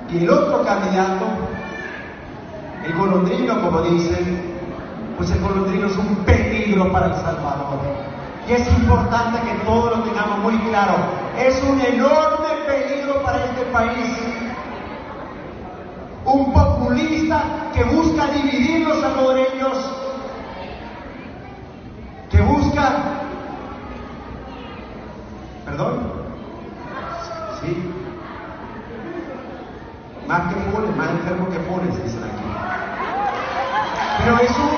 Y el otro candidato, el golondrino, como dicen, pues el golondrino es un peligro para El Salvador. Y es importante que todos lo tengamos muy claro. Es un enorme peligro para este país. Un populista que busca dividir los salvadoreños, que busca... ¿Perdón? Sí. Más que Funes, más enfermo que Funes, dicen aquí. Pero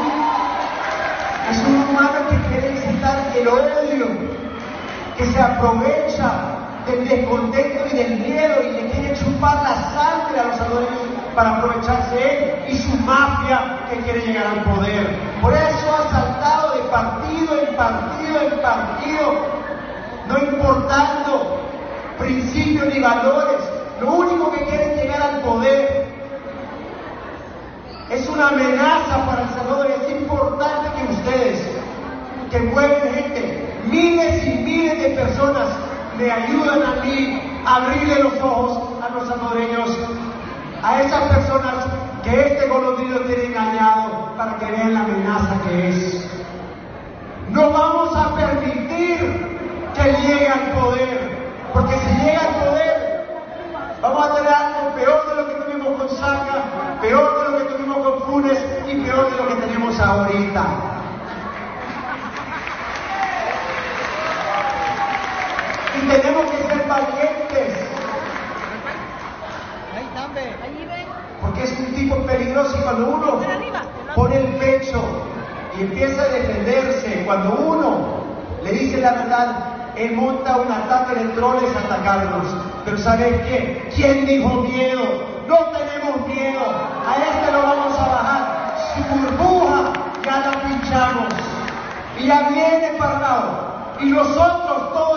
es un humano que quiere incitar el odio, que se aprovecha del descontento y del miedo y le quiere chupar la sangre a los salvadoreños para aprovecharse él y su mafia que quiere llegar al poder. Por eso ha saltado de partido en partido en partido, no importando principios ni valores. Lo único que quieren es llegar al poder. Es una amenaza para El Salvador. Es importante que ustedes, que mueven gente, miles y miles de personas, me ayudan a mí a abrirle los ojos a los salvadoreños, a esas personas que este golondrino tiene engañado, para que vean la amenaza que es. No vamos a permitir que llegue al poder, porque si llega al poder, vamos a tener algo peor de lo que tuvimos con Saca, peor de lo que tuvimos con Funes y peor de lo que tenemos ahorita. Y tenemos que ser valientes. Porque es un tipo peligroso y cuando uno pone el pecho y empieza a defenderse, cuando uno le dice la verdad, él monta un ataque de troles a atacarnos. Pero ¿sabes qué? ¿Quién dijo miedo? No tenemos miedo. A este lo vamos a bajar. Su burbuja ya la pinchamos. Y ya viene parado. Y nosotros todos